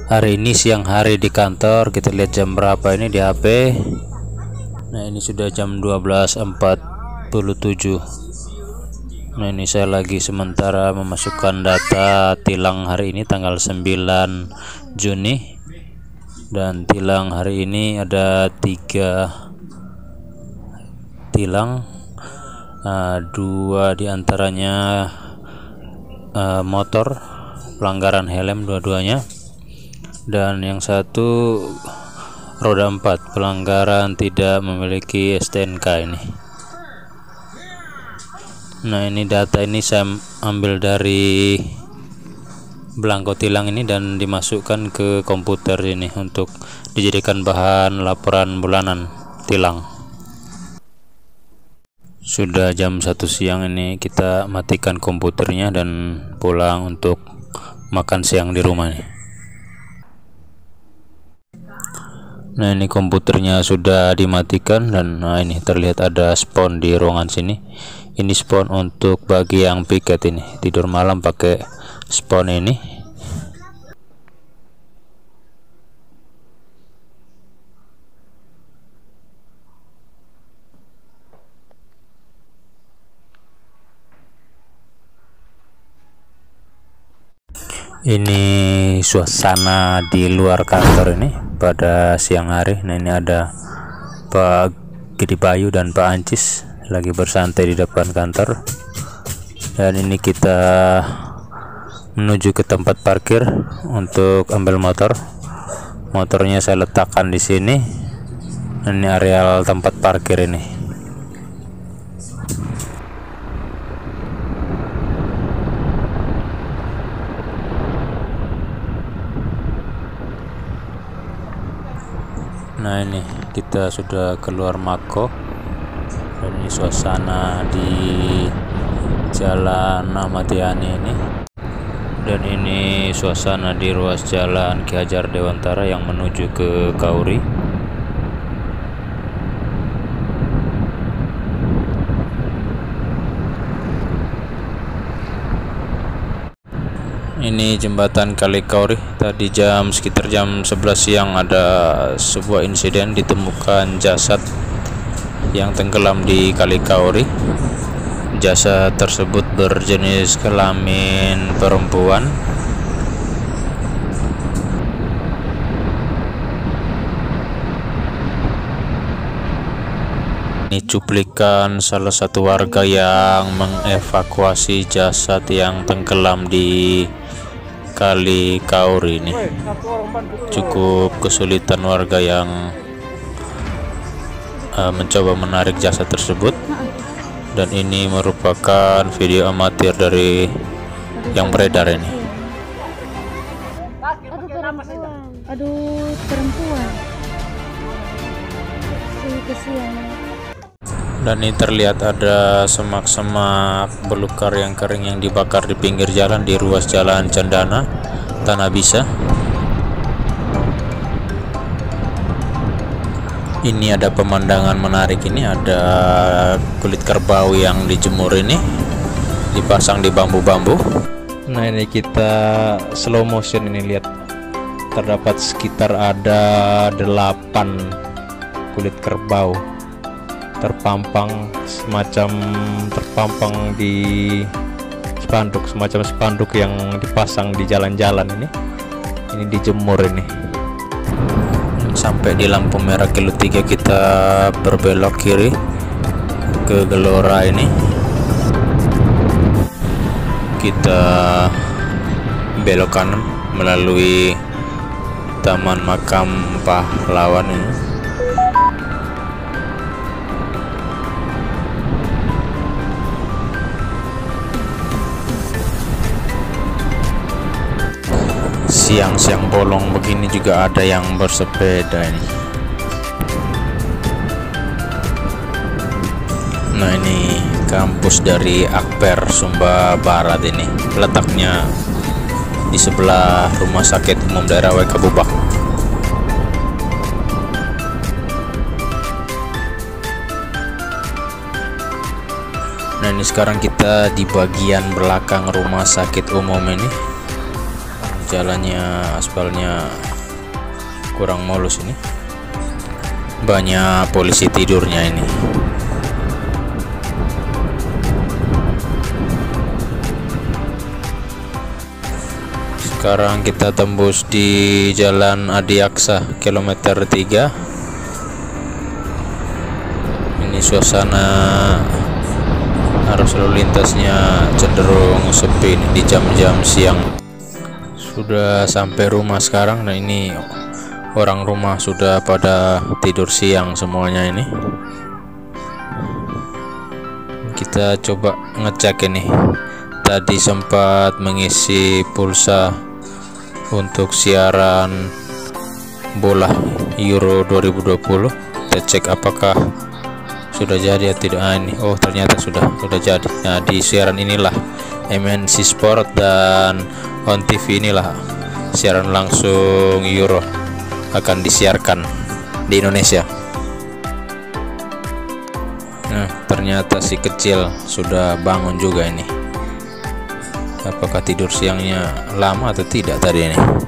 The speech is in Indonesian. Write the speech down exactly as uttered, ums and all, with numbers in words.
Hari ini siang hari di kantor, kita lihat jam berapa ini di H P. Nah, ini sudah jam dua belas empat puluh tujuh. Nah, ini saya lagi sementara memasukkan data tilang hari ini tanggal sembilan Juni. Dan tilang hari ini ada tiga tilang, uh, dua diantaranya uh, motor pelanggaran helm dua-duanya, dan yang satu roda empat pelanggaran tidak memiliki S T N K ini. Nah, ini data ini saya ambil dari belangko tilang ini dan dimasukkan ke komputer ini untuk dijadikan bahan laporan bulanan tilang. Sudah jam satu siang ini, kita matikan komputernya dan pulang untuk makan siang di rumah nih. Nah, ini komputernya sudah dimatikan dan nah, ini terlihat ada spons di ruangan sini. Ini spons untuk bagi yang piket ini tidur malam pakai spons ini. Ini suasana di luar kantor ini pada siang hari. Nah, ini ada Pak Gede Bayu dan Pak Ancis lagi bersantai di depan kantor. Dan ini kita menuju ke tempat parkir untuk ambil motor. Motornya saya letakkan di sini. Ini areal tempat parkir ini. Nah, ini kita sudah keluar Mako dan ini suasana di Jalan Ahmad Yani ini, dan ini suasana di ruas jalan Ki Hajar Dewantara yang menuju ke Kauri. Ini jembatan Kali Kauri. Tadi jam sekitar jam sebelas siang ada sebuah insiden, ditemukan jasad yang tenggelam di Kali Kauri. Jasad tersebut berjenis kelamin perempuan. Ini cuplikan salah satu warga yang mengevakuasi jasad yang tenggelam di Kali Kauri ini. Cukup kesulitan warga yang uh, mencoba menarik jasad tersebut, dan ini merupakan video amatir dari yang beredar ini. Aduh perempuan, aduh perempuan. Kesian. Dan ini terlihat ada semak-semak belukar yang kering yang dibakar di pinggir jalan di ruas jalan Cendana, Tanah Bisa. Ini ada pemandangan menarik, ini ada kulit kerbau yang dijemur ini, dipasang di bambu-bambu. Nah, ini kita slow motion ini, lihat terdapat sekitar ada delapan kulit kerbau terpampang semacam terpampang di spanduk, semacam spanduk yang dipasang di jalan-jalan ini. Ini dijemur ini. Sampai di lampu merah kilo tiga kita berbelok kiri ke Gelora ini. Kita belok kanan melalui Taman Makam Pahlawan ini. Siang-siang bolong begini juga ada yang bersepeda ini. Nah, ini kampus dari Akper Sumba Barat ini, letaknya di sebelah Rumah Sakit Umum Daerah W K Bubak. Nah, ini sekarang kita di bagian belakang rumah sakit umum ini. jalannya aspalnya kurang mulus ini, banyak polisi tidurnya ini. Sekarang kita tembus di Jalan Adiaksa kilometer tiga. Ini suasana arus lalu lintasnya cenderung sepi di jam-jam siang. Sudah sampai rumah sekarang, dan ini orang rumah sudah pada tidur siang semuanya ini. Kita coba ngecek ini. Tadi sempat mengisi pulsa untuk siaran bola Euro dua ribu dua puluh. Kita cek apakah sudah jadi atau tidak. Ah, ini oh ternyata sudah sudah jadi. Nah, di siaran inilah M N C Sport dan On T V inilah siaran langsung Euro akan disiarkan di Indonesia. Nah, ternyata si kecil sudah bangun juga ini. Apakah tidur siangnya lama atau tidak tadi ini?